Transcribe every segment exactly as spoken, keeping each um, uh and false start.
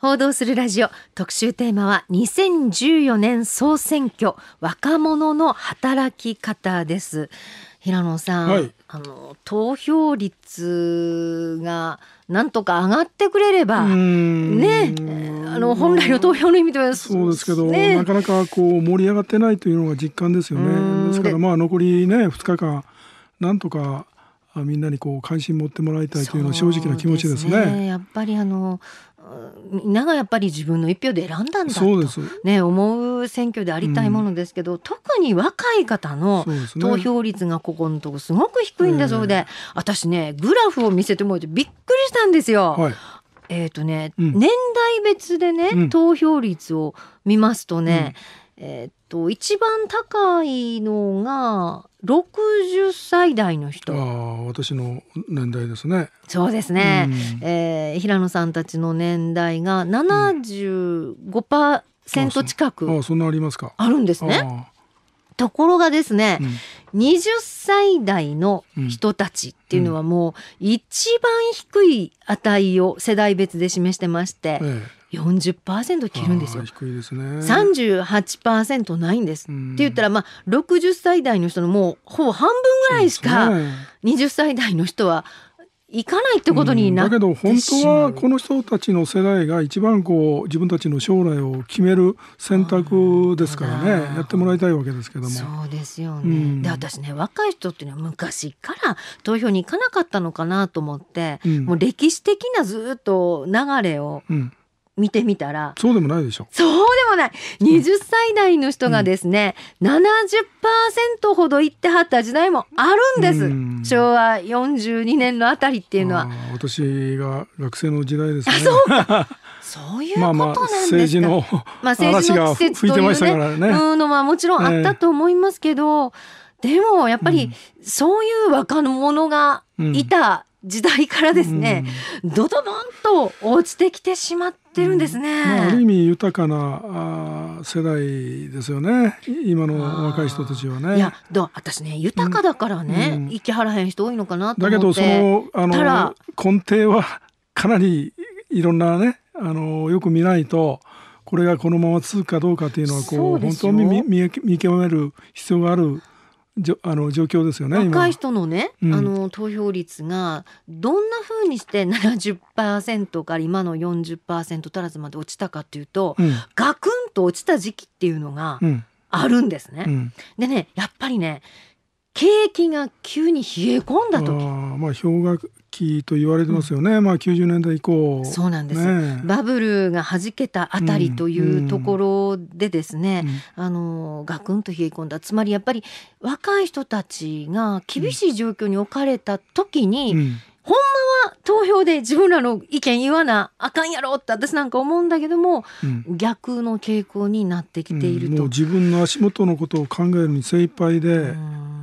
報道するラジオ特集テーマはにせんじゅうよねん総選挙若者の働き方です。平野さん、はい、あの投票率がなんとか上がってくれればね、あの本来の投票の意味ではそうですけど、ね、なかなかこう盛り上がってないというのが実感ですよね。ですからまあ残りねふつかかんなんとかみんなにこう関心持ってもらいたいというのは正直な気持ちですね。 そうですね。やっぱりあのみんながやっぱり自分の一票で選んだんだと、ね、思う選挙でありたいものですけど、うん、特に若い方の投票率がここのとこすごく低いんだそうで、えー、私ねグラフを見せてもらってびっくりしたんですよ。はい、えーとねうん、年代別でね、うん、投票率を見ますとね、うんえー、と一番高いのがろくじゅっさい代の人。 あ私の年代ですね。 そうですね、うんえー、平野さんたちの年代が ななじゅうごパーセント 近くあそんなありますかあるんですね。ところがですね、うん、にじゅっさい代の人たちっていうのはもう一番低い値を世代別で示してまして、ええ、よんじゅっパーセント 切るんですよ。 低いですね。 さんじゅうはちパーセント ないんです、うん、って言ったら、まあ、ろくじゅっさい代の人のもうほぼ半分ぐらいしかにじゅっさい代の人は行かないってことになってしまう、うん、だけど本当はこの人たちの世代が一番こう自分たちの将来を決める選択ですからね、やってもらいたいわけですけども。 そうですよね、うん、で私ね若い人っていうのは昔から投票に行かなかったのかなと思って、うん、もう歴史的なずっと流れを、うん見てみたらそうでもないでしょ。 そうでもない。にじゅっさい代の人がですね、うん、ななじゅっパーセント ほど行ってはった時代もあるんです。うん昭和よんじゅうにねんのあたりっていうのは私が学生の時代ですね。 そうそういうことなんですか。まあまあ政治の嵐が吹いてましたからね。 うんのはもちろんあったと思いますけど、えー、でもやっぱりそういう若者がいた時代からですね、うん、ドドドンと落ちてきてしまってるんですね。 うんまあ、ある意味豊かなあ世代ですよね今の若い人たちはね。 いやど私ね豊かだからね、うん、生きはらへん人多いのかなと思って。 だけどそのあの根底はかなりいろんなねあのよく見ないとこれがこのまま続くかどうかっていうのはこう本当に 見, 見, 見極める必要があるあの状況ですよね。 若い人のね、うん、あの投票率がどんな風にして ななじゅっパーセント から今の よんじゅっパーセント 足らずまで落ちたかっていうと、うん、ガクンと落ちた時期っていうのがあるんですね、うん、でねやっぱりね景気が急に冷え込んだ時、あ、 まあ、氷河期と言われてますよね、うんまあ、きゅうじゅうねんだい以降。 そうなんです、ね、バブルが弾けたあたりというところでですね、うん、あのガクンと冷え込んだ。つまりやっぱり若い人たちが厳しい状況に置かれた時に、うんうんほんまは投票で自分らの意見言わなあかんやろって私なんか思うんだけども、うん、逆の傾向になってきていると、うん、 もう自分の足元のことを考えるに精一杯で、うん、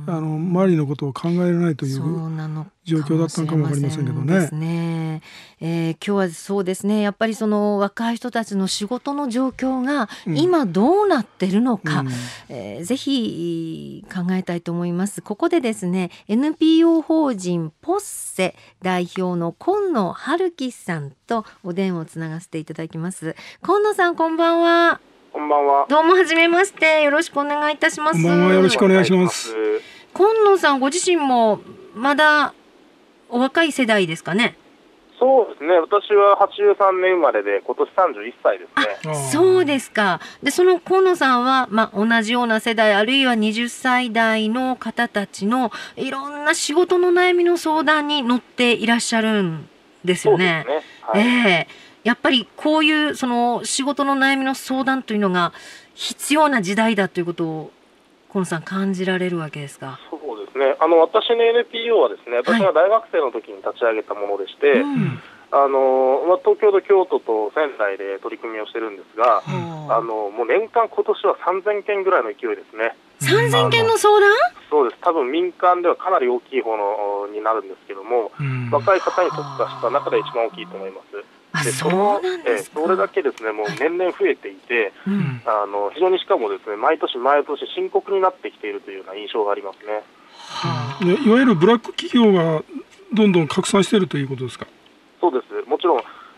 あの周りのことを考えられないという状況だったのかもわかりませんけどね。 ですね、えー、今日はそうですねやっぱりその若い人たちの仕事の状況が今どうなってるのか、うんえー、ぜひ考えたいと思います。ここでですね エヌピーオー 法人ポッセ代表の今野春樹さんとお電話をつながせていただきます。今野さんこんばんは。 こんばんは。 どうもはじめまして、よろしくお願いいたします。 こんばんは、よろしくお願いします。 今野さんご自身もまだお若い世代ですかね。 そうですね、私ははちじゅうさんねん生まれで今年さんじゅういっさいですね。 あ、そうですか。でその今野さんは、まあ、同じような世代あるいははたち代の方たちのいろんな仕事の悩みの相談に乗っていらっしゃるんですよね。 そうですね、はいえー、やっぱりこういうその仕事の悩みの相談というのが必要な時代だということを今野さん感じられるわけですか。 そうですね、あの私の エヌピーオー はですね、私が大学生の時に立ち上げたものでして、はいうんあのまあ、東京と京都と仙台で取り組みをしてるんですが、うん、あのもう年間今年はさんぜんけんぐらいの勢いですね。 さんぜんけんの相談？ そうです。多分民間ではかなり大きい方のになるんですけども、うん、若い方に特化した中で一番大きいと思います。 あ、そうなんですか。 えそれだけですね、もう年々増えていて、うん、あの非常にしかもですね、毎年毎年深刻になってきているというような印象がありますね。 はあ、いわゆるブラック企業がどんどん拡散しているということですか。 そうです。もちろん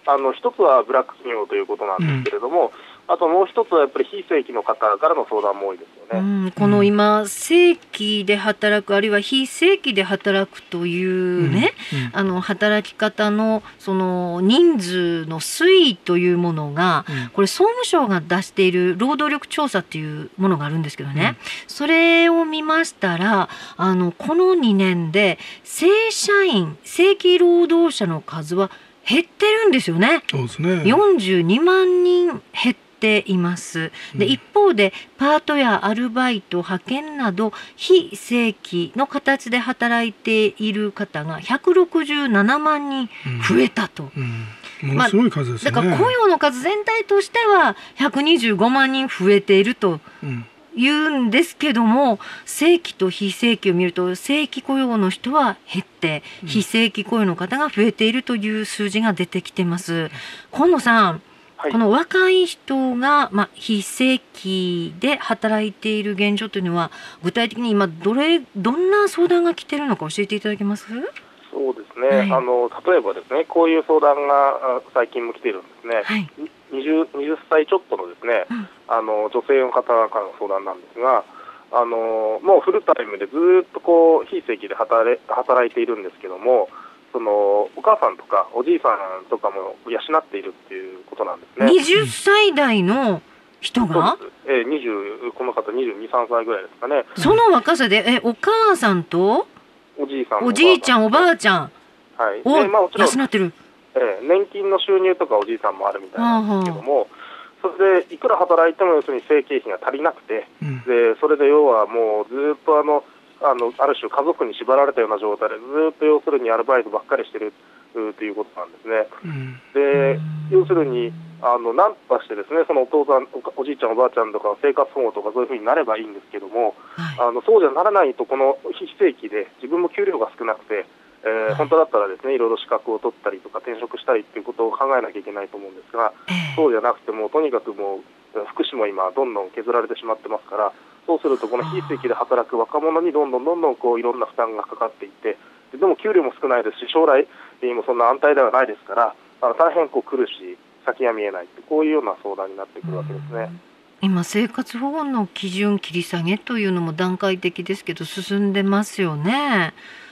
あの一つはブラック企業ということなんですけれども、うん、あともう一つはやっぱり非正規の方からの相談も多いですよね。 うん、この今正規で働くあるいは非正規で働くというね、うんうん、あの働き方のその人数の推移というものが、うん、これ総務省が出している労働力調査っていうものがあるんですけどね、うん、それを見ましたらあのこのにねんで正社員正規労働者の数は減ってるんですよね。 そうですね。 よんじゅうにまんにん減っています。で、一方でパートやアルバイト、派遣など非正規の形で働いている方がひゃくろくじゅうななまんにん増えたと。 うんうん、ものすごい数ですね。 まあ、だから雇用の数全体としてはひゃくにじゅうごまんにん増えていると。うん言うんですけども、正規と非正規を見ると正規雇用の人は減って非正規雇用の方が増えているという数字が出てきてます。今野さん、はい、この若い人が、まあ、非正規で働いている現状というのは具体的に今どれどんな相談が来ているのか教えていただけます？ そうですね、はい、あの例えばですねこういう相談が最近も来ているんですね。はい、20, 20歳ちょっとのですね、うん、あの女性の方からの相談なんですが、あのもうフルタイムでずっとこう非正規で 働, 働いているんですけども、そのお母さんとかおじいさんとかも養っているっていうことなんですね。 にじゅっさい代の人が、 えー、にじゅうこの方にじゅうに、さんさいぐらいですかね。 その若さでえお母さんとおじいさんおじいちゃんおばあちゃん、 はい、 を養ってる。 えー、年金の収入とかおじいさんもあるみたいなんですけども、それでいくら働いても要するに生計費が足りなくて、うん、でそれで要はもうずっとあのあのある種家族に縛られたような状態でずっと要するにアルバイトばっかりしてるということなんですね。うん、で要するにあの何とかしてですねそのお父さん お, おじいちゃんおばあちゃんとか生活保護とかそういうふうになればいいんですけども、はい、あのそうじゃならないとこの非正規で自分も給料が少なくてえー、本当だったらですねいろいろ資格を取ったりとか転職したりということを考えなきゃいけないと思うんですが、えー、そうじゃなくてもとにかくもう福祉も今どんどん削られてしまってますから、そうするとこの非正規で働く若者にどんどんどんどんこういろんな負担がかかっていってでも給料も少ないですし将来もそんな安泰ではないですからあの大変こう苦しい先が見えないこういうような相談になってくるわけですね。 今生活保護の基準切り下げというのも段階的ですけど進んでますよね。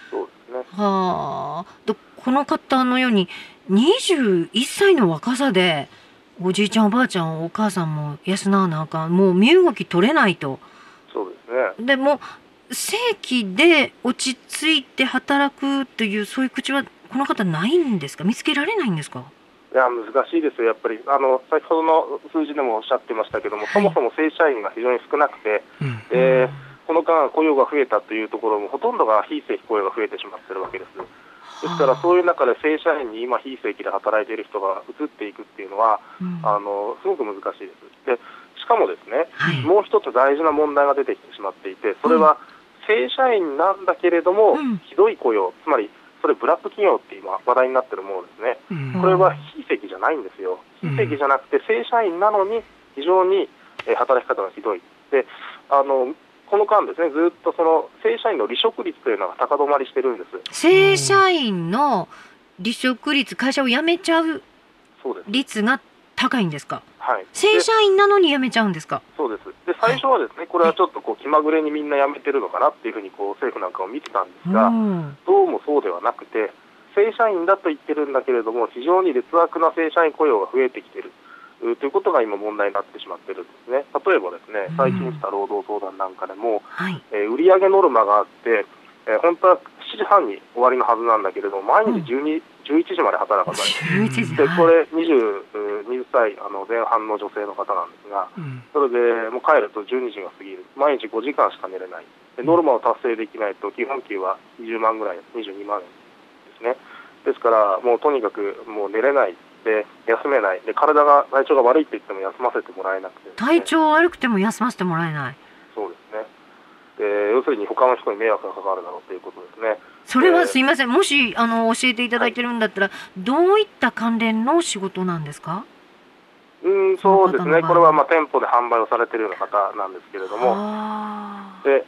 はあ、この方のようににじゅういっさいの若さでおじいちゃんおばあちゃんお母さんも養わなあかんもう身動き取れないと。 そうですね。 でも正規で落ち着いて働くというそういう口はこの方ないんですか？見つけられないんですか？ いや難しいですよやっぱりあの先ほどの数字でもおっしゃってましたけども、はい、そもそも正社員が非常に少なくて、うん、でこの間雇用が増えたというところもほとんどが非正規雇用が増えてしまっているわけです。ですからそういう中で正社員に今非正規で働いている人が移っていくっていうのは、うん、あのすごく難しいです。でしかもですね、はい、もう一つ大事な問題が出てきてしまっていてそれは正社員なんだけれども、うん、ひどい雇用つまりそれブラック企業って今話題になっているものですね、うん、これは非正規じゃないんですよ。非正規じゃなくて正社員なのに非常に働き方がひどいであのこの間ですねずっとその正社員の離職率というのが高止まりしてるんです。 正社員の離職率会社を辞めちゃう率が高いんですか？はい、正社員なのに辞めちゃうんですか？ そうです。で最初はですね、はい、これはちょっとこう気まぐれにみんな辞めてるのかなっていうふうにこう政府なんかを見てたんですが、うん、どうもそうではなくて正社員だと言ってるんだけれども非常に劣悪な正社員雇用が増えてきているということが今問題になってしまっているんですね。例えばですね最近来た労働相談なんかでも、うんはいえー、売上ノルマがあって、えー、本当はしちじはんに終わりのはずなんだけれども毎日じゅうに、うん、じゅういちじまで働かされて、うん、でこれにじゅうさいあの前半の女性の方なんですが、うん、それでもう帰るとじゅうにじが過ぎる毎日ごじかんしか寝れないでノルマを達成できないと基本給はにじゅうまんぐらいにじゅうにまんえんですね。ですからもうとにかくもう寝れないで休めないで体が体調が悪いって言っても休ませてもらえなくて、ね、 体調悪くても休ませてもらえない。 そうですね。で要するに他の人に迷惑がかかるだろうということですね。 それはすいませんもしあの教えていただいてるんだったら、はい、どういった関連の仕事なんですか？ うんそうですねこれはまあ店舗で販売をされているような方なんですけれどもで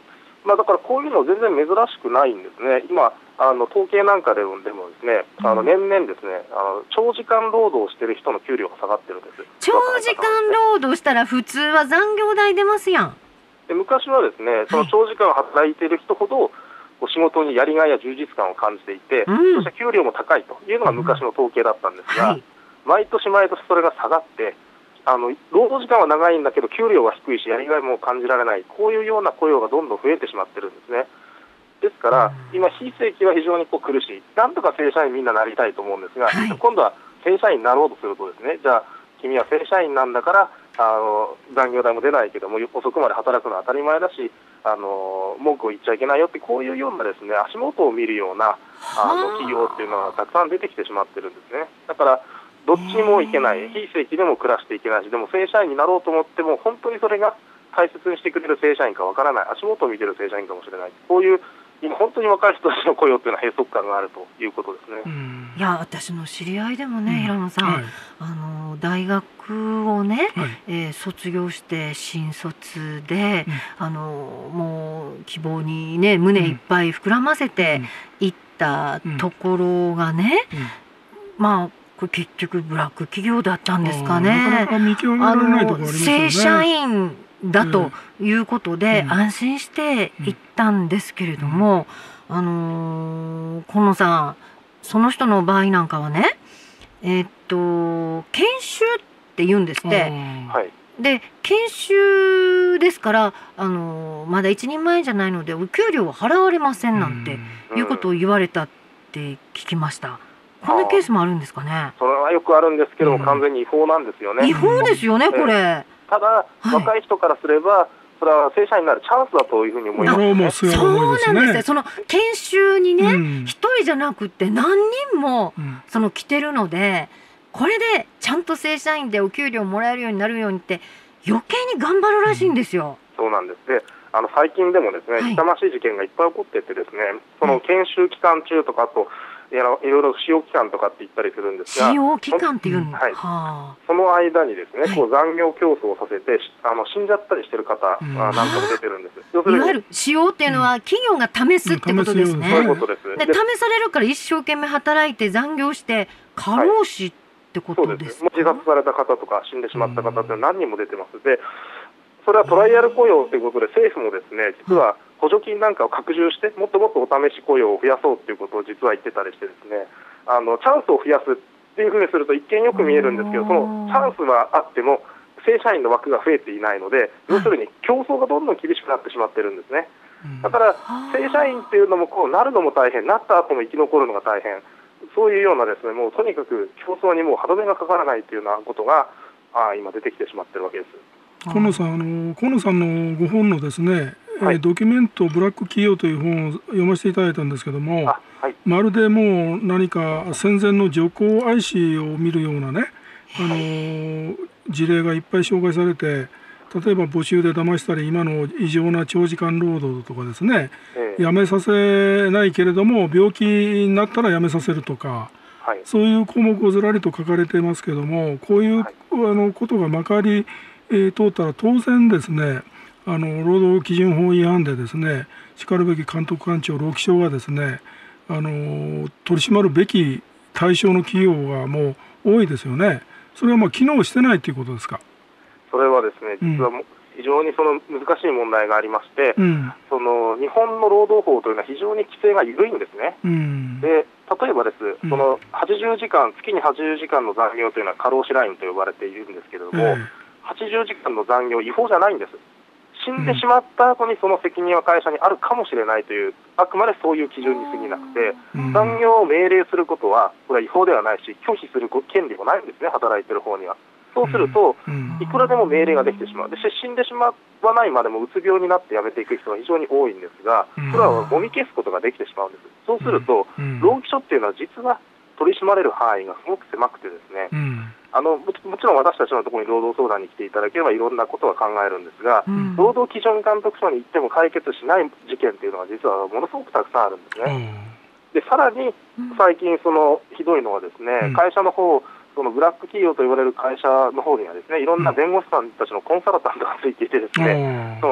まあ、だからこういうの全然珍しくないんですね。今あの統計なんかでもでもですね、あの年々ですね、あの長時間労働してる人の給料が下がってるんです。 長時間労働したら普通は残業代出ますやん。 で昔はですね、その長時間働いている人ほど、はい、仕事にやりがいや充実感を感じていて、うん、そして給料も高いというのが昔の統計だったんですが、うんはい、毎年毎年それが下がって、あの労働時間は長いんだけど給料は低いしやりがいも感じられない、こういうような雇用がどんどん増えてしまってるんですね。ですから、うん、今非正規は非常にこう苦しい、なんとか正社員みんななりたいと思うんですが、はい、今度は正社員になろうとするとですね、じゃあ君は正社員なんだからあの残業代も出ないけども遅くまで働くのは当たり前だし、あの文句を言っちゃいけないよって、こういうようなですね足元を見るようなあの企業っていうのがたくさん出てきてしまってるんですね。だからどっちにもいけない、非正規でも暮らしていけないし、でも正社員になろうと思っても本当にそれが大切にしてくれる正社員かわからない、足元を見てる正社員かもしれない、こういう今本当に若い人たちの雇用というのは閉塞感があるということですね。 いや私の知り合いでもね、うん、平野さん、はい、あの大学をね、はいえー、卒業して新卒で、うん、あのもう希望にね胸いっぱい膨らませていったところがね、うんうん、まあこれ結局ブラック企業だったんですかね。 なかなか見極められないところありますよね。 正社員だということで安心して行ったんですけれども、うん、あのー、河野さんその人の場合なんかはね、えー、っと研修って言うんですって、 はい、で研修ですから、あのー、まだ一人前じゃないのでお給料は払われませんなんていうことを言われたって聞きました。こんなケースもあるんですかね。 それはよくあるんですけども、うん、完全に違法なんですよね。 違法ですよねこれ、えーただ、はい、若い人からすればそれは正社員になるチャンスだというふうに思います、ね、 そうなんですね。その研修にね、うん、一人じゃなくて何人もその来てるので、これでちゃんと正社員でお給料もらえるようになるようにって余計に頑張るらしいんですよ、 うん、そうなんです。であの最近でもですね、はい、痛ましい事件がいっぱい起こっててですね、その研修期間中とかあといろいろ使用期間とかって言ったりするんですが、 使用期間っていうんです、はい、はその間にですね、はい、こう残業競争をさせてあの死んじゃったりしてる方、うん、なんかも出てるんです。要するにいわゆる使用っていうのは企業が試すってことですね、 うん、そういうことです。 で試されるから一生懸命働いて残業して過労死ってことですか。 はい、そうです。自殺された方とか死んでしまった方って何人も出てます。でそれはトライアル雇用ということで政府もですね実は補助金なんかを拡充してもっともっとお試し雇用を増やそうということを実は言ってたりしてですね、あのチャンスを増やすっていうふうにすると一見よく見えるんですけど、そのチャンスはあっても正社員の枠が増えていないので、要するに競争がどんどん厳しくなってしまってるんですね。だから正社員っていうのもこうなるのも大変、なった後も生き残るのが大変、そういうようなですねもうとにかく競争にもう歯止めがかからないというようなことがあ今出てきてしまってるわけです。 河野さん、あの河野さんのご本のですね、はい、ドキュメントブラック企業という本を読ませていただいたんですけども、はい、まるでもう何か戦前の女工愛子を見るようなね、あの事例がいっぱい紹介されて、例えば募集で騙したり今の異常な長時間労働とかですね、ええ、辞めさせないけれども病気になったら辞めさせるとか、はい、そういう項目をずらりと書かれていますけども、こういう、はい、あのことがまかりえー、通ったら当然ですね、あの労働基準法違反でですね、しかるべき監督官庁労基署がですね、あの取り締まるべき対象の企業がもう多いですよね。それはまあ機能してないということですか。 それはですね、実はもう非常にその難しい問題がありまして、うん、その日本の労働法というのは非常に規制が緩いんですね。うん、で例えばです、うん、そのはちじゅうじかん、月にはちじゅうじかんの残業というのは過労死ラインと呼ばれているんですけれども、えーはちじゅうじかんの残業違法じゃないんです。死んでしまった後にその責任は会社にあるかもしれないという、あくまでそういう基準に過ぎなくて、残業を命令することはこれは違法ではないし拒否する権利もないんですね、働いてる方には。そうするといくらでも命令ができてしまう。で死んでしまわないまでもうつ病になって辞めていく人が非常に多いんですが、それはもみ消すことができてしまうんです。そうすると労基署っていうのは実は取り締まれる範囲がすごく狭くてですね、うん、あの も, もちろん私たちのところに労働相談に来ていただければいろんなことは考えるんですが、うん、労働基準監督署に行っても解決しない事件というのは実はものすごくたくさんあるんですね、うん、でさらに最近そのひどいのはですね、うん、会社の方そのブラック企業と言われる会社の方にはですねいろんな弁護士さんたちのコンサルタントがついていてですね、うん、その雑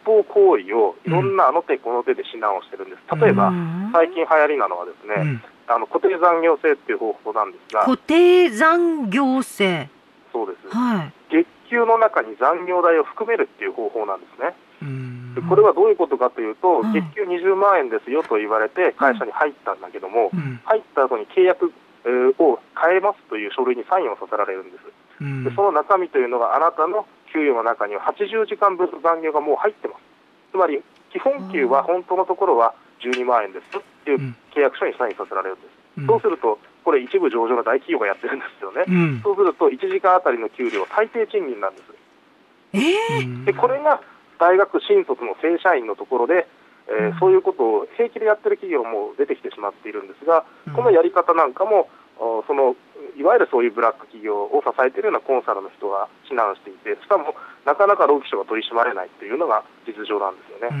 法行為をいろんなあの手この手で指南をしてるんです。例えば、最近流行りなのはですね、うん、あの固定残業制っていう方法なんですが。 固定残業制。 そうです、 はい、 月給の中に残業代を含めるっていう方法なんですね。でこれはどういうことかというと、月給にじゅうまんえんですよと言われて会社に入ったんだけども、うん、入った後に契約を変えますという書類にサインをさせられるんです。うん、でその中身というのがあなたの給与の中にははちじゅうじかんぶんの残業がもう入ってます。つまり基本給は本当のところはじゅうにまんえんですっていう契約書にサインさせられるんです。うん、そうするとこれ一部上場の大企業がやってるんですよね。うん、そうするといちじかんあたりの給料は最低賃金なんです。 えー、 でこれが大学新卒の正社員のところで、えー、そういうことを平気でやってる企業も出てきてしまっているんですが、うん、このやり方なんかもそのいわゆるそういうブラック企業を支えているようなコンサルの人が指南していて、しかもなかなか労基署が取り締まれないというのが実情なんですよね。 うん、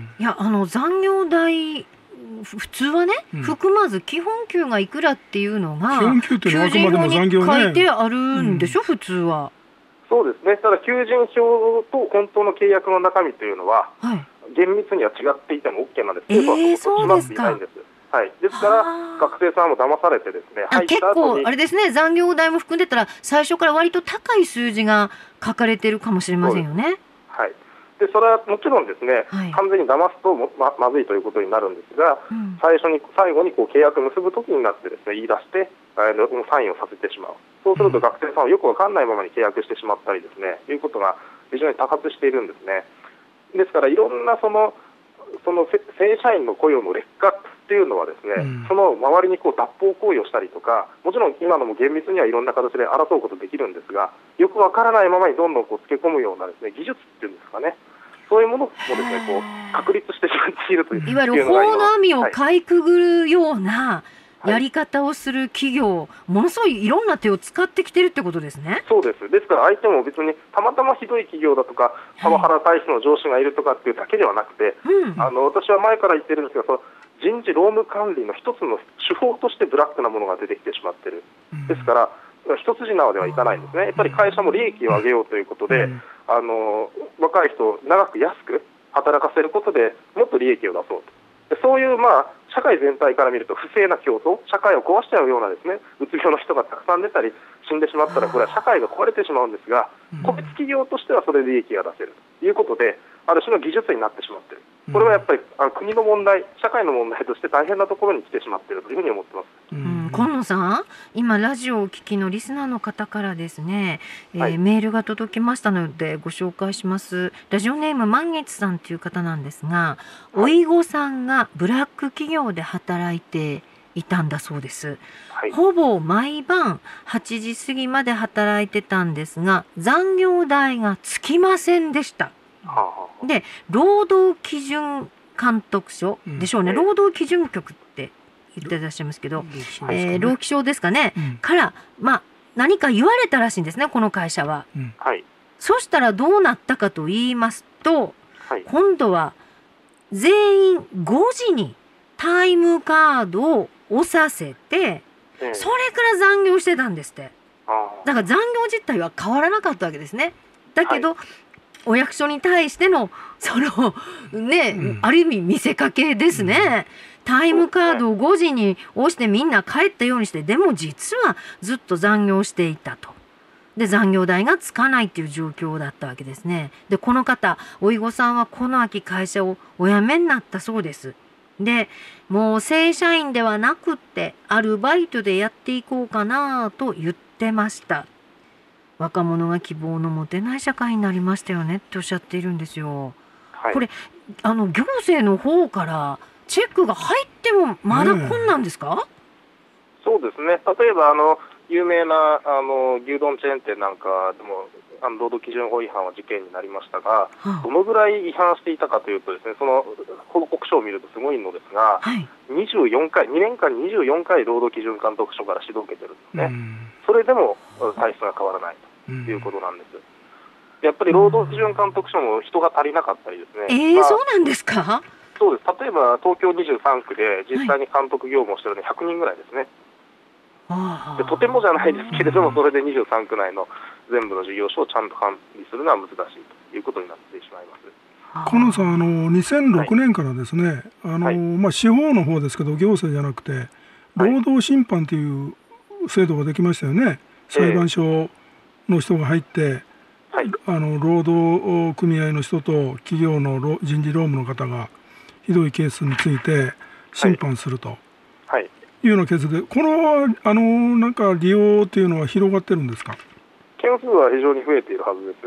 いやあの残業代普通はね、うん、含まず基本給がいくらっていうのが求人票に書いてあるんでしょ、うん、普通は。 そうですね。ただ求人票と本当の契約の中身というのは、はい、厳密には違っていても OK なんです。 えー、そうですか。 はい、ですから学生さんも騙されてですね、 あ結構あれですね、残業代も含んでたら最初から割と高い数字が書かれてるかもしれませんよね。 はい、でそれはもちろんですね、はい、完全に騙すと ま, まずいということになるんですが、うん、最初に最後にこう契約を結ぶときになってですね言い出してあのサインをさせてしまう。そうすると学生さんはよく分かんないままに契約してしまったりですね、いうことが非常に多発しているんですね。ですからいろんなそのその正社員の雇用の劣化っていうのはですね、うん、その周りにこう脱法行為をしたりとか、もちろん今のも厳密にはいろんな形で争うことできるんですが、よくわからないままにどんどんこうつけ込むようなですね技術っていうんですかね、そういうものもですねこう確立してしまっているという、 いわゆる法の網をかいくぐるようなやり方をする企業、はい、ものすごいいろんな手を使ってきてるってことですね。 そうです。ですから相手も別にたまたまひどい企業だとかパワハラ体質の上司がいるとかっていうだけではなくて、うん、あの私は前から言ってるんですが、その人事労務管理の一つの手法としてブラックなものが出てきてしまっている。ですから一筋縄ではいかないんですね。やっぱり会社も利益を上げようということで、うん、あの若い人を長く安く働かせることでもっと利益を出そうと。そういう、まあ、社会全体から見ると不正な競争、社会を壊しちゃうようなですね、うつ病の人がたくさん出たり死んでしまったらこれは社会が壊れてしまうんですが、個別企業としてはそれで利益が出せるということで、ある種の技術になってしまっている。これはやっぱりあの国の問題、社会の問題として大変なところに来てしまっているというふうに思ってます。 うん、今野さん、今ラジオをお聞きのリスナーの方からですね、えーはい、メールが届きましたのでご紹介します。ラジオネーム満月さんという方なんですが、はい、おいごさんがブラック企業で働いていたんだそうです。はい、ほぼ毎晩はちじ過ぎまで働いてたんですが残業代がつきませんでした。で、労働基準監督署でしょうね、うん、労働基準局って言ってらっしゃいますけど、えー、労基署ですかね、うん、から、まあ、何か言われたらしいんですね、この会社は。うん、そしたらどうなったかと言いますと、はい、今度は全員ごじにタイムカードを押させて、それから残業してたんですって。だから残業実態は変わらなかったわけですね。だけど、はい、お役所に対してのそのね、うん、ある意味見せかけですね、うん、タイムカードをごじに押してみんな帰ったようにして、でも実はずっと残業していたと。で残業代がつかないっていう状況だったわけですね。でこの方おいごさんはこの秋会社をお辞めになったそうです。でもう正社員ではなくってアルバイトでやっていこうかなと言ってました。若者が希望の持てない社会になりましたよねっておっしゃっているんですよ。はい、これあの行政の方からチェックが入ってもまだこんなんですか？うん、 そうですね。例えばあの有名なあの牛丼チェーン店なんかでもあの労働基準法違反は事件になりましたが、はあ、どのぐらい違反していたかというとですね、その報告書を見るとすごいのですが、はい、にじゅうよんかい、にねんかんににじゅうよんかい労働基準監督署から指導を受けてるんですね。うん、それでも体質が変わらないということなんです。うん、やっぱり労働基準監督署も人が足りなかったりですね。 えーまあ、そうなんですか？ そうです。例えば東京にじゅうさんくで実際に監督業務をしているのはひゃくにんぐらいですね。はい、でとてもじゃないですけれども、それでにじゅうさんく内の全部の事業所をちゃんと管理するのは難しいということになってしまいます。 河野さん、あのにせんろくねんからですね、はい、あの、はい、まあ、司法の方ですけど行政じゃなくて労働審判という制度ができましたよね、はい、裁判所の人が入って、はい、あの労働組合の人と企業の人事労務の方がひどいケースについて審判すると、はい、いうようなケースで、この、あのなんか利用というのは広がってるんですか？ 件数は非常に増えているはずです。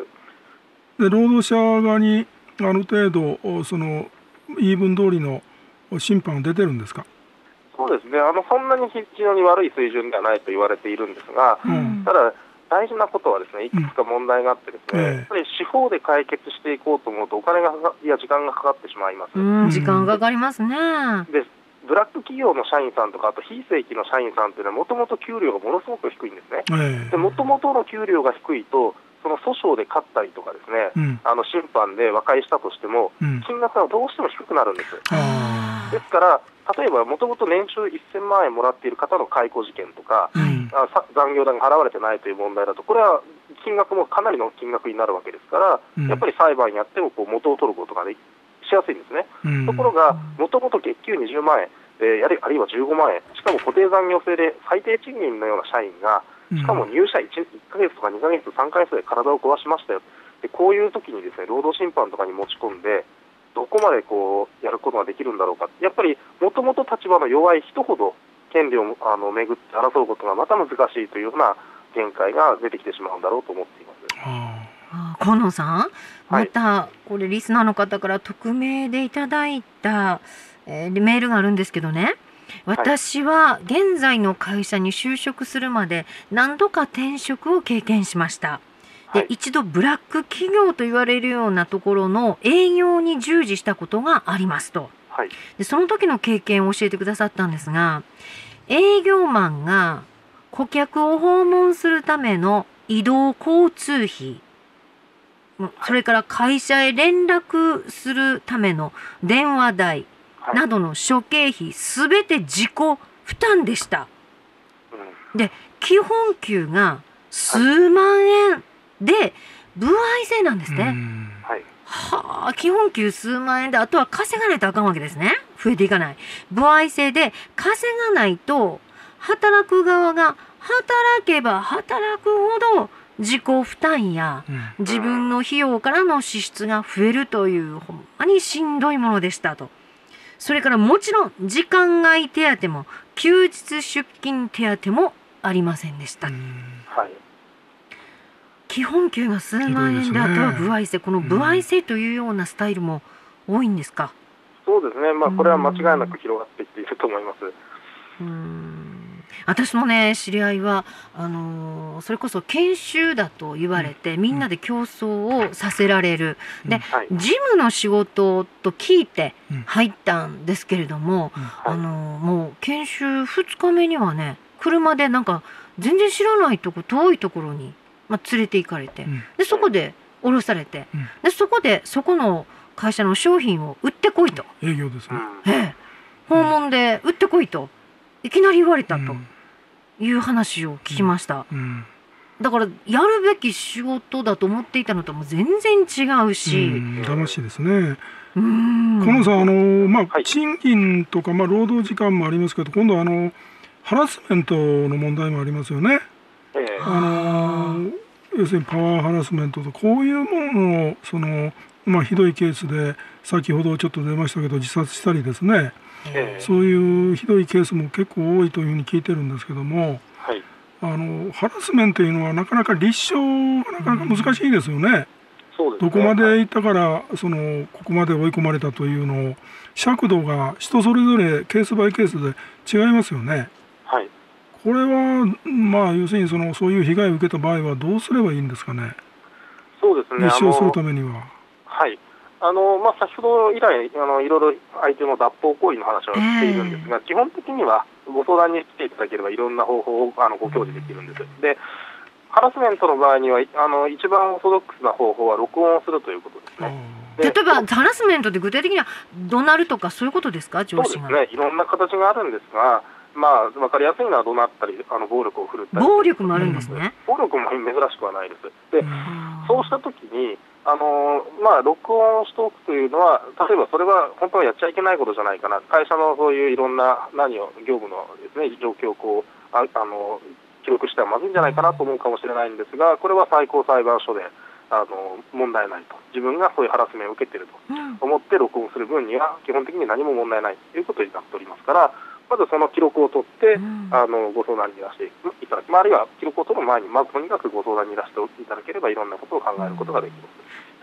で労働者側にある程度その言い分通りの審判が出てるんですか？ そうですね、あのそんなに非常に悪い水準ではないと言われているんですが、うん、ただ大事なことはですね、いくつか問題があってですね、うん、やっぱり司法で解決していこうと思うとお金がいや時間がかかってしまいます。 うん、時間がかかりますね。 でブラック企業の社員さんとかあと非正規の社員さんというのはもともと給料がものすごく低いんですね。もともとの給料が低いとその訴訟で勝ったりとかですね、うん、あの審判で和解したとしても、うん、金額がどうしても低くなるんです。ですから例えばもともと年収せんまんえんもらっている方の解雇事件とか、うん、あ残業代が払われてないという問題だとこれは金額もかなりの金額になるわけですから、うん、やっぱり裁判やってもこう元を取ることができしやすいんですね、うん、ところがもともと月給にじゅうまんえん、えー、あるいはじゅうごまんえん、しかも固定残業制で最低賃金のような社員がしかも入社 1, いっかげつとかにかげつさんかげつで体を壊しましたよ。でこういう時にですね労働審判とかに持ち込んでどこまでこうやることができるんだろうか。やっぱりもともと立場の弱い人ほど権利をあのめぐって争うことがまた難しいというような限界が出てきてしまうんだろうと思っています。 河野さん、またこれリスナーの方から匿名でいただいた、えー、メールがあるんですけどね、私は現在の会社に就職するまで何度か転職を経験しました。で、はい、一度ブラック企業と言われるようなところの営業に従事したことがありますと、はい、でその時の経験を教えてくださったんですが、営業マンが顧客を訪問するための移動交通費、それから会社へ連絡するための電話代などの諸経費すべて自己負担でした。で基本給が数万円で歩合制なんですね。はあ、基本給数万円であとは稼がないとあかんわけですね。増えていかない。歩合制で稼がないと働く側が働けば働くほど自己負担や自分の費用からの支出が増えるというほんまにしんどいものでしたと。それからもちろん時間外手当も休日出勤手当もありませんでした。はい、基本給が数万円で、あとは歩合制、この歩合制というようなスタイルも多いんですか？ そうですね、まあ、これは間違いなく広がってきていると思います。 うーん、私のね知り合いはあのー、それこそ研修だと言われて、うん、みんなで競争をさせられる、うん、で、はい、事務の仕事と聞いて入ったんですけれども、うんはい、あのー、もう研修ふつかめにはね車でなんか全然知らないとこ遠いところに、まあ、連れて行かれて、うん、でそこで降ろされて、うん、でそこでそこの会社の商品を売ってこいと、 営業ですね、 ええ、訪問で売ってこいといきなり言われたという話を聞きました、うんうん、だからやるべき仕事だと思っていたのとも全然違うし、うん、 騙しですね。うん、河野さん、あの、まあはい、賃金とか、まあ、労働時間もありますけど、今度はあのハラスメントの問題もありますよね。えー、あの要するにパワーハラスメントとこういうものをその、まあ、ひどいケースで先ほどちょっと出ましたけど自殺したりですね、えー、そういうひどいケースも結構多いというふうに聞いてるんですけども、はい、あのハラスメントというのはなかなか立証がなかなか難しいですよね。そうですね、どこまで行ったからそのここまで追い込まれたというのを尺度が人それぞれケースバイケースで違いますよね。はい、これはまあ要するにそのそういう被害を受けた場合はどうすればいいんですかね。 そうですね、 立証するためには。 はい、あのまあ、先ほど以来あのいろいろ相手の脱法行為の話をしているんですが、えー、基本的にはご相談に来ていただければいろんな方法をあのご教示できるんです。でハラスメントの場合にはあの一番オーソドックスな方法は録音をするということですね。 例えばハラスメントって具体的には怒鳴るとかそういうことですか？上司が。 そうですね、いろんな形があるんですが、まあ、分かりやすいのは怒鳴ったりあの暴力を振るったり、 暴力もあるんですね。 暴力も珍しくはないです。でそうしたときにあのまあ、録音しておくというのは、例えばそれは本当はやっちゃいけないことじゃないかな、会社のそういういろんな何を業務のです、ね、状況をこうああの記録してはまずいんじゃないかなと思うかもしれないんですが、これは最高裁判所であの問題ないと、自分がそういうハラスメントを受けていると思って録音する分には基本的に何も問題ないということになっておりますから、まずその記録を取って、うん、あのご相談にいらしていただき、あるいは記録を取る前にまずとにかくご相談にいらしていただければいろんなことを考えることができます。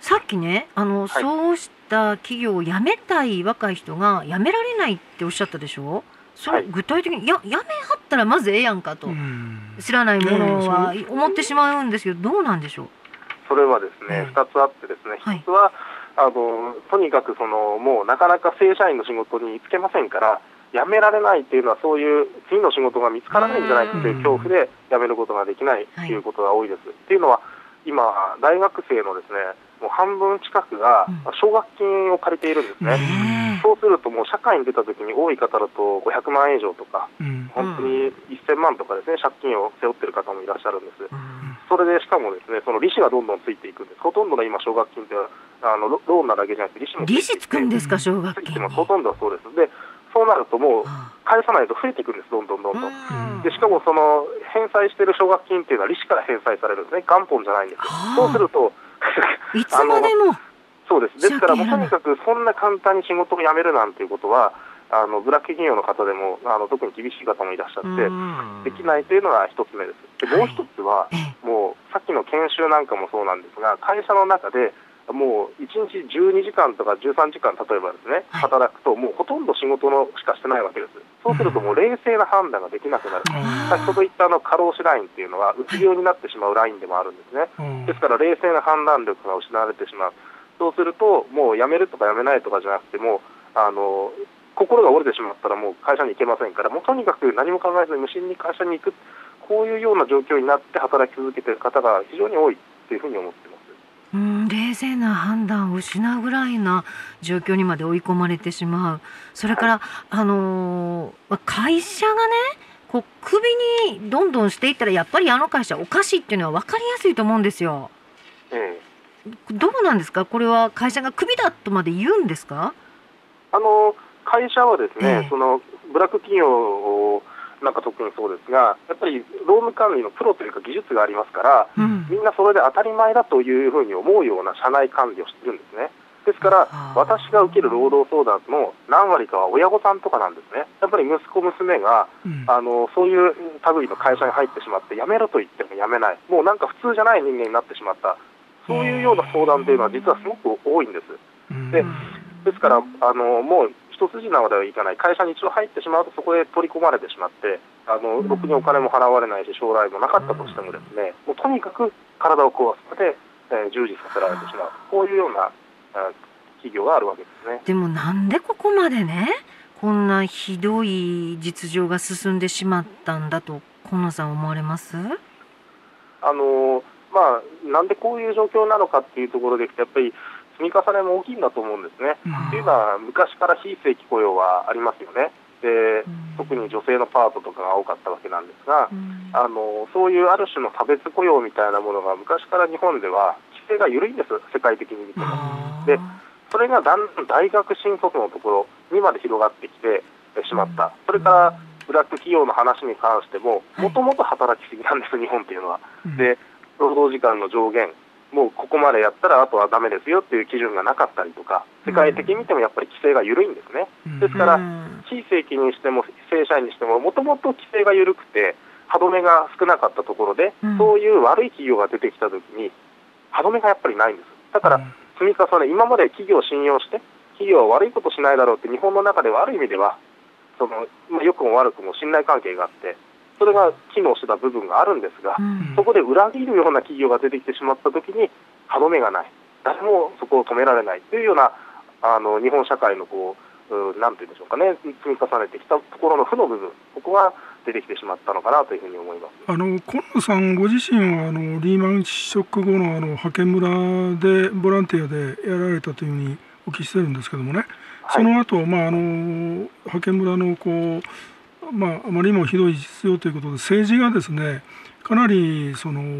さっきね、あの、はい、そうした企業を辞めたい若い人が辞められないっておっしゃったでしょ。それ、はい、具体的にや辞めはったらまずええやんかと、知らないものは思ってしまうんですけど、どうなんでしょう。 それはですね、ふたつあってですね、ひとつはあのとにかくそのもうなかなか正社員の仕事に就けませんから、辞められないというのはそういう次の仕事が見つからないんじゃないかという恐怖で辞めることができないということが多いです。っていうのは今大学生のですね、もう半分近くが奨学金を借りているんですね。そうするともう社会に出た時に多い方だとごひゃくまんえん以上とか、本当にせんまんとかですね、借金を背負っている方もいらっしゃるんです。それでしかもですね、その利子がどんどんついていくんです。ほとんどの今奨学金ってあのローンなだけじゃなくて利子もついていて、 利子つくんですか、奨学金。 ほとんどはそうです。でそうなるともう返さないと増えていくんです、どんどんどんどん。でしかもその返済している奨学金っていうのは利子から返済されるんですね、元本じゃないんです。そうするといつまでもそうです。ですからもうとにかくそんな簡単に仕事を辞めるなんていうことはあのブラック企業の方でもあの特に厳しい方もいらっしゃってできないというのが一つ目です。でもう一つは、はい、もうさっきの研修なんかもそうなんですが、会社の中でもういちにちじゅうにじかんとかじゅうさんじかん例えばですね、働くともうほとんど仕事のしかしてないわけです。そうするともう冷静な判断ができなくなる。先ほど言ったあの過労死ラインっていうのはうつ病になってしまうラインでもあるんですね。ですから冷静な判断力が失われてしまう。そうするともう辞めるとか辞めないとかじゃなくてもあの心が折れてしまったらもう会社に行けませんから、もうとにかく何も考えずに無心に会社に行く、こういうような状況になって働き続けている方が非常に多いというふうに思っています。 うん、冷静な判断を失うぐらいな状況にまで追い込まれてしまう。それから、はい、あのー、会社がねこうクビにどんどんしていったらやっぱりあの会社おかしいっていうのは分かりやすいと思うんですよ。ええ、どうなんですか、これは会社がクビだとまで言うんですか。 あの会社はですね、ええ、そのブラック企業をなんか特にそうですが、やっぱり労務管理のプロというか技術がありますから、うん、みんなそれで当たり前だというふうに思うような社内管理をしているんですね。ですから私が受ける労働相談の何割かは親御さんとかなんですね。やっぱり息子娘が、うん、あのそういう類の会社に入ってしまって辞めろと言っても辞めない、もうなんか普通じゃない人間になってしまった、そういうような相談というのは実はすごく多いんです。でですからあのもう一筋縄ではいかない、会社に一度入ってしまうとそこで取り込まれてしまってあのろくにお金も払われないし将来もなかったとしてもですね、もうとにかく体を壊すまで、えー、従事させられてしまう、こういうような企業があるわけですね。 でもなんでここまでねこんなひどい実情が進んでしまったんだと今野さん思われます？ あのまあなんでこういう状況なのかっていうところでやっぱり積み重ねも大きいんだと思うんですね。というのは昔から非正規雇用はありますよね。で特に女性のパートとかが多かったわけなんですが、あのそういうある種の差別雇用みたいなものが昔から日本では規制が緩いんです、世界的に見ても。でそれがだんだん大学新卒のところにまで広がってきてしまった。それからブラック企業の話に関してももともと働きすぎなんです、日本っていうのは。で労働時間の上限もうここまでやったらあとはダメですよっていう基準がなかったりとか、世界的に見てもやっぱり規制が緩いんですね。ですから非正規にしても正社員にしてももともと規制が緩くて歯止めが少なかったところで、そういう悪い企業が出てきた時に歯止めがやっぱりないんです。だから積み重ね、今まで企業を信用して企業は悪いことしないだろうって日本の中ではある意味ではその、まあ、良くも悪くも信頼関係があってそれが機能してた部分があるんですが、うん、そこで裏切るような企業が出てきてしまったときに歯止めがない、誰もそこを止められないというようなあの日本社会のこうなんていうんでしょうかね、積み重ねてきたところの負の部分、ここが出てきてしまったのかなというふうに思います。 あの今野さんご自身はあのリーマンショック後のあの派遣村でボランティアでやられたというふうにお聞きしてるんですけどもね、はい、その後、まああの派遣村のこうまあ、あまりにもひどい実情ということで政治がですねかなりその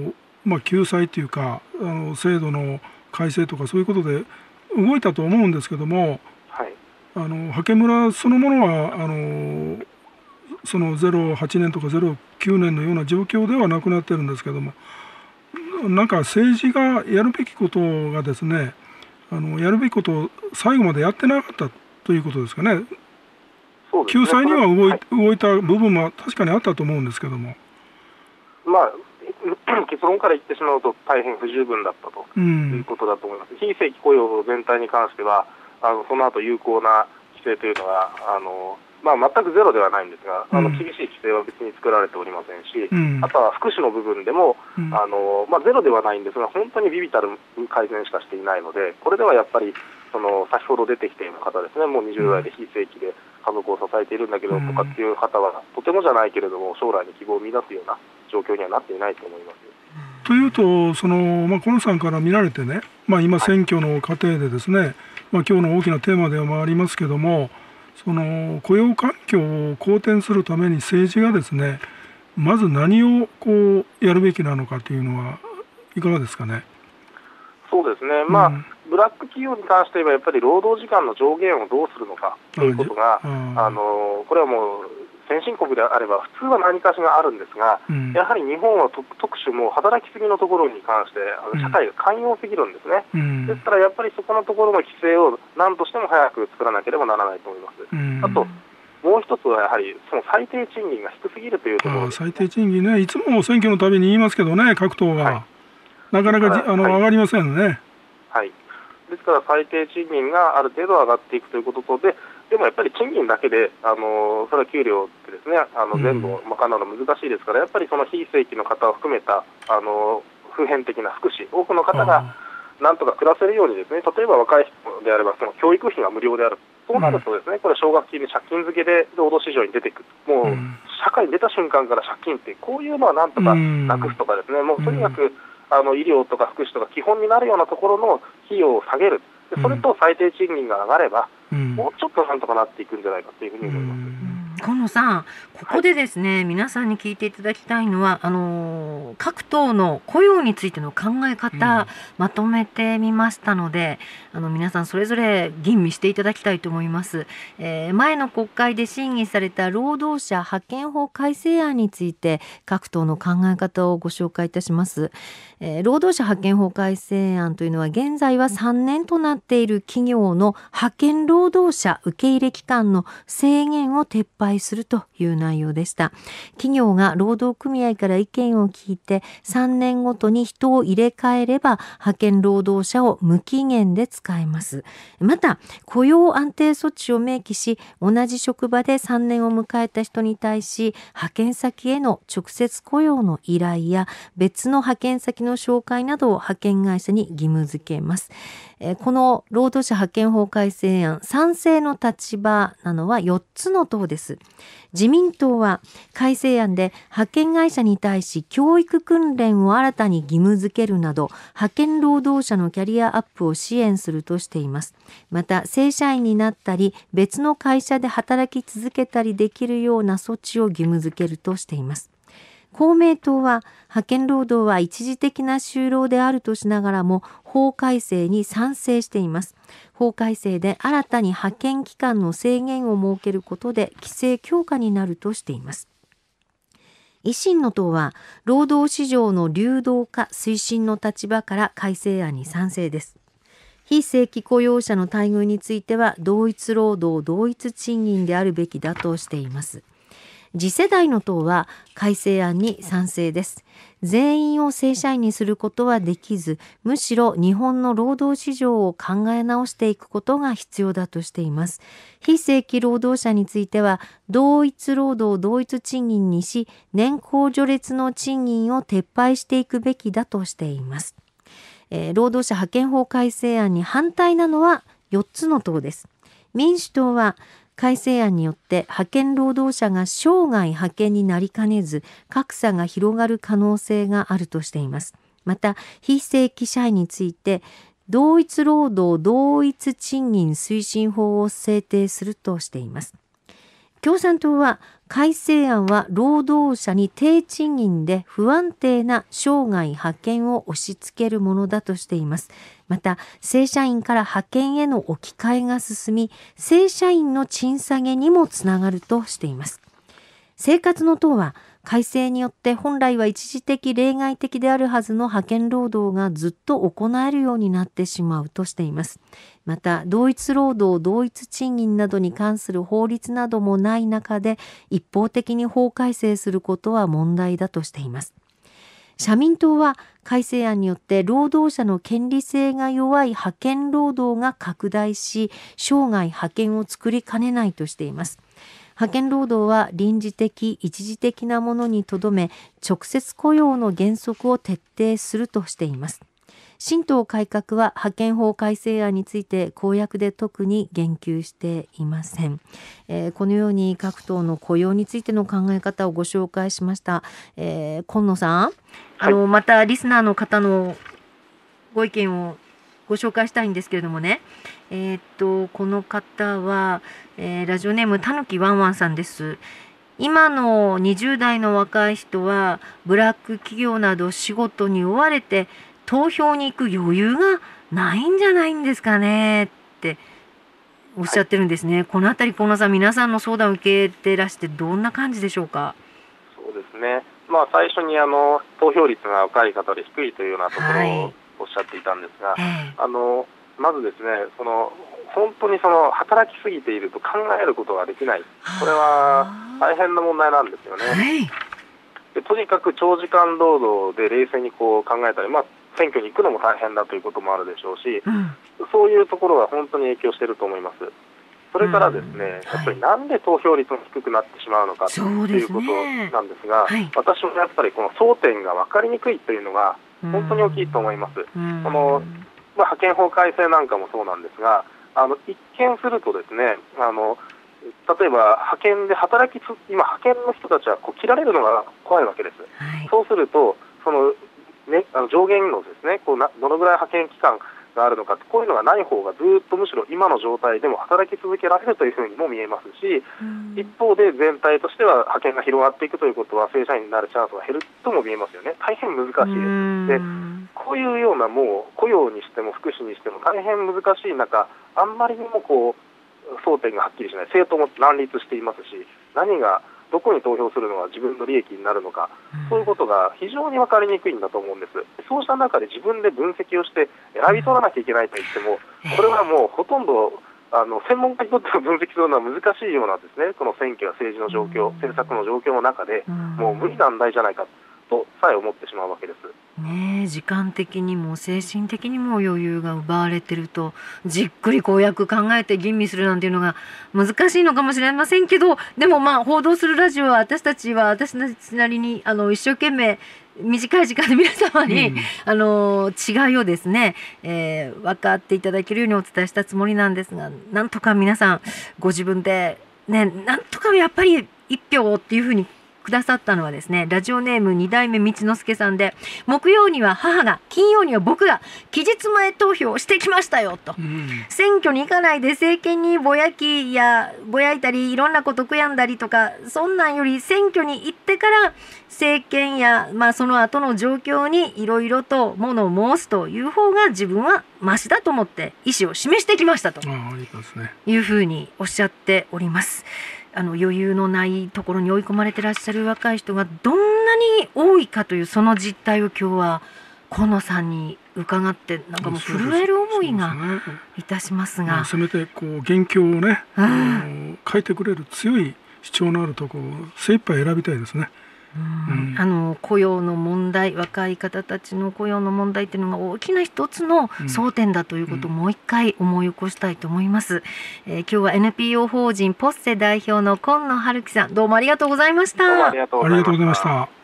まあ、救済というかあの制度の改正とかそういうことで動いたと思うんですけども、 はい、 あの派遣村そのものはあのそのゼロはちねんとかゼロきゅうねんのような状況ではなくなってるんですけども、なんか政治がやるべきことがですね、あのやるべきことを最後までやってなかったということですかね。 そうですね、 救済には動い、 はい、 動いた部分は確かにあったと思うんですけども、 まあ、結論から言ってしまうと大変不十分だったということだと思います。うん、非正規雇用全体に関してはあのその後有効な規制というのがあの、まあ、全くゼロではないんですが、あの厳しい規制は別に作られておりませんし、うん、あとは福祉の部分でも、うん、あのまあ、ゼロではないんですが本当に微々たる改善しかしていないので、これではやっぱりその先ほど出てきている方ですね、もうにじゅう代で非正規で家族を支えているんだけどとかっていう方は、とてもじゃないけれども将来に希望を見出すような状況にはなっていないと思います。 というと、そのまあ、河野さんから見られてね、まあ、今、選挙の過程でですね、はい、まあ、今日の大きなテーマでもありますけども、その雇用環境を好転するために政治がですね、まず何をこうやるべきなのかというのはいかがですかね。 そうですね、まあ、うん、ブラック企業に関して言えばやっぱり労働時間の上限をどうするのかということが、あのこれはもう先進国であれば普通は何かしらあるんですが、うん、やはり日本は特殊も働きすぎのところに関してあの社会が寛容すぎるんですね、うん、ですからやっぱりそこのところの規制を何としても早く作らなければならないと思います。うん、あともう一つはやはりその最低賃金が低すぎるというところです、ね、 最低賃金ね、いつも選挙のたびに言いますけどね、各党が、はい、なかなかあの、はい、上がりませんね。 はい、ですから最低賃金がある程度上がっていくということとで、でもやっぱり賃金だけで、あのそれは給料ってですね、あの全部を賄うのは難しいですから、やっぱりその非正規の方を含めたあの普遍的な福祉、多くの方がなんとか暮らせるようにですね、例えば若い人であればその教育費が無料である、そうなるとですね、これ奨学金で借金付けで労働市場に出ていく、もう社会に出た瞬間から借金ってこういうのはなんとかなくすとかですね、もうとにかくあの医療とか福祉とか基本になるようなところの費用を下げる、それと最低賃金が上がれば、うん、もうちょっとなんとかなっていくんじゃないかというふうに思います。 河野さん、ここでですね、はい、皆さんに聞いていただきたいのは、あの各党の雇用についての考え方、うん、まとめてみましたので、あの皆さんそれぞれ吟味していただきたいと思います。えー、前の国会で審議された労働者派遣法改正案について各党の考え方をご紹介いたします。えー、労働者派遣法改正案というのは現在はさんねんとなっている企業の派遣労働者受け入れ期間の制限を撤廃するという内容でした。企業が労働組合から意見を聞いてさんねんごとに人を入れ替えれば派遣労働者を無期限で使えます。また雇用安定措置を明記し、同じ職場でさんねんを迎えた人に対し派遣先への直接雇用の依頼や別の派遣先の紹介などを派遣会社に義務付けます。この労働者派遣法改正案、賛成の立場なのはよっつの党です。自民党は改正案で派遣会社に対し教育訓練を新たに義務付けるなど派遣労働者のキャリアアップを支援するとしています。また正社員になったり別の会社で働き続けたりできるような措置を義務付けるとしています。公明党は派遣労働は一時的な就労であるとしながらも法改正に賛成しています。法改正で新たに派遣期間の制限を設けることで規制強化になるとしています。維新の党は労働市場の流動化推進の立場から改正案に賛成です。非正規雇用者の待遇については同一労働同一賃金であるべきだとしています。次世代の党は改正案に賛成です。全員を正社員にすることはできず、むしろ日本の労働市場を考え直していくことが必要だとしています。非正規労働者については、同一労働同一賃金にし、年功序列の賃金を撤廃していくべきだとしています。えー、労働者派遣法改正案に反対なのはよっつの党です。民主党は改正案によって派遣労働者が生涯派遣になりかねず格差が広がる可能性があるとしています。また非正規社員について同一労働同一賃金推進法を制定するとしています。共産党は改正案は労働者に低賃金で不安定な生涯派遣を押し付けるものだとしています。また正社員から派遣への置き換えが進み、正社員の賃下げにもつながるとしています。生活の党は改正によって本来は一時的例外的であるはずの派遣労働がずっと行えるようになってしまうとしています。また同一労働同一賃金などに関する法律などもない中で一方的に法改正することは問題だとしています。社民党は改正案によって労働者の権利性が弱い派遣労働が拡大し、生涯派遣を作りかねないとしています。派遣労働は臨時的一時的なものにとどめ、直接雇用の原則を徹底するとしています。新党改革は派遣法改正案について公約で特に言及していません。えー、このように各党の雇用についての考え方をご紹介しました。えー、今野さん、あの、はい、またリスナーの方のご意見をご紹介したいんですけれどもね、えー、っとこの方は、えー、ラジオネームたぬきワンワンさんです。今のにじゅう代の若い人はブラック企業など仕事に追われて投票に行く余裕がないんじゃないんですかねっておっしゃってるんですね。はい、このあたり、河野さん、皆さんの相談を受けてらしてどんな感じでしょうか。 そうですね、まあ、最初にあの投票率が若い方で低いというようなところを、はい、おっしゃっていたんですが、えー、あのまずですね、その本当にその働きすぎていると考えることができない、これは大変な問題なんですよね。はい、でとにかく長時間労働で冷静にこう考えたり、まあ、選挙に行くのも大変だということもあるでしょうし、うん、そういうところが本当に影響していると思います。それからですね、うん、やっぱりなんで投票率が低くなってしまうのかということなんですが、はい、私もやっぱりこの争点が分かりにくいというのが本当に大きいと思います。うん、このまあ、派遣法改正なんかもそうなんですが、あの一見するとですね、あの例えば派遣で働きつ今派遣の人たちはこう切られるのが怖いわけです。はい、そうするとその、ね、あの上限のですね、こうなどのぐらい派遣期間があるのか、こういうのがない方がずっとむしろ今の状態でも働き続けられるというふうにも見えますし、一方で全体としては派遣が広がっていくということは正社員になるチャンスが減るとも見えますよね。大変難しいです。でこういうようなもう雇用にしても福祉にしても大変難しい中、あんまりにもこう争点がはっきりしない、政党も乱立していますし、何がどこに投票するのが自分の利益になるのか、そういうことが非常に分かりにくいんだと思うんです。そうした中で自分で分析をして選び取らなきゃいけないと言っても、これはもうほとんどあの専門家にとっては分析するのは難しいようなんですね。この選挙や政治の状況、政策の状況の中でもう無理難題じゃないかとさえ思ってしまうわけです。 ねえ、時間的にも精神的にも余裕が奪われてると、じっくり公約考えて吟味するなんていうのが難しいのかもしれませんけど、でもまあ報道するラジオは私たちは私たちなりにあの一生懸命短い時間で皆様に、うん、あの違いをですね、えー、分かっていただけるようにお伝えしたつもりなんですが、なんとか皆さんご自分でね、なんとかやっぱり一票っていうふうにくださったのはですね、ラジオネームに代目道之助さんで、木曜には母が、金曜には僕が期日前投票をしてきましたよと、うん、選挙に行かないで政権にぼやきやぼやいたりいろんなこと悔やんだりとか、そんなんより選挙に行ってから政権や、まあ、その後の状況にいろいろとものを申すという方が自分はマシだと思って意思を示してきましたというふうにおっしゃっております。あの余裕のないところに追い込まれてらっしゃる若い人がどんなに多いかというその実態を今日は河野さんに伺って、なんかもう震える思いがいたしますが、まあ、 せめてこう元凶をね、うん、変えてくれる強い主張のあるところを精一杯選びたいですね。 うんうん、あの雇用の問題、若い方たちの雇用の問題というのが大きな一つの争点だということをもう一回思い起こしたいと思います。うんうん、えー、今日は エヌピーオー 法人ポッセ代表の今野春樹さん、どうもありがとうございました。 どうもありがとうございました。